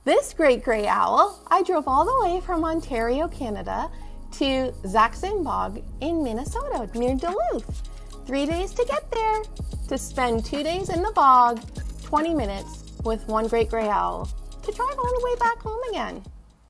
This great gray owl, I drove all the way from Ontario, Canada to Sax-Zim Bog in Minnesota, near Duluth. 3 days to get there, to spend 2 days in the bog, 20 minutes with one great gray owl, to drive all the way back home again.